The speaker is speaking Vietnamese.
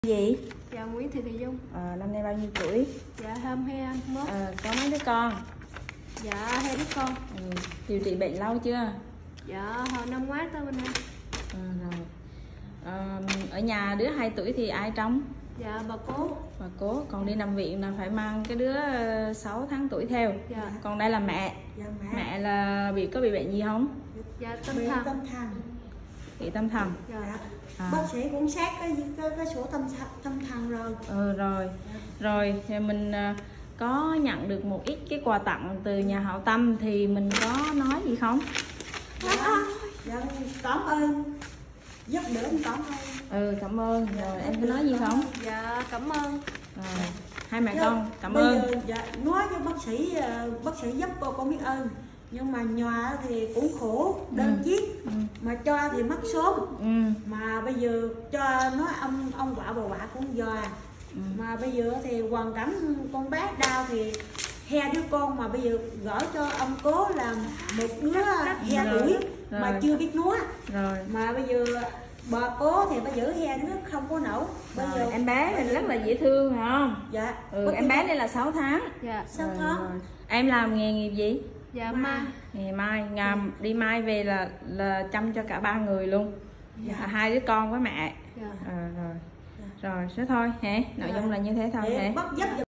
Gì? Dạ Nguyễn Thị Dung. Năm nay bao nhiêu tuổi? Dạ 21. Có mấy đứa con? Dạ 2 đứa con. Điều trị bệnh lâu chưa? Dạ hồi năm ngoái tới bên đây. Rồi. Ở nhà đứa 2 tuổi thì ai trông? Dạ bà cố. Bà cố. Còn đi nằm viện là phải mang cái đứa 6 tháng tuổi theo. Dạ. Còn đây là mẹ. Dạ, Mẹ là có bị bệnh gì không? Dạ tâm thần. Bị tâm thần. Dạ. Bác sĩ cũng xét cái sổ tâm thần rồi. Rồi thì mình có nhận được một ít cái quà tặng từ nhà hảo tâm thì mình có nói gì không? Dạ, cảm ơn, giúp đỡ, cảm ơn. Cảm ơn. Rồi em có nói gì không? Dạ cảm ơn. Rồi, hai mẹ con cảm Bây ơn. giờ, dạ, nói với bác sĩ giúp con biết ơn. Nhưng mà nhòa thì cũng khổ, đơn chiếc. Mà cho thì mất số. Mà bây giờ cho nói ông quả bà quả cũng dò. Mà bây giờ thì hoàn cảnh con bé đau thì 2 đứa con, mà bây giờ gửi cho ông cố là một đứa 2 tuổi mà chưa biết nói. Mà bây giờ bà cố thì bà giữ 2 đứa không có nổi. Bây giờ Em bé thì rất là dễ thương phải không? Dạ. Em bé đây là 6 tháng. Dạ. 6 tháng. Em làm nghề nghiệp gì? Dạ mai. Ngày mai, đi mai về là chăm cho cả 3 người luôn. Dạ. 2 đứa con với mẹ. Dạ. Rồi thế thôi hả? Nội dung là như thế thôi hả? Bắt giúp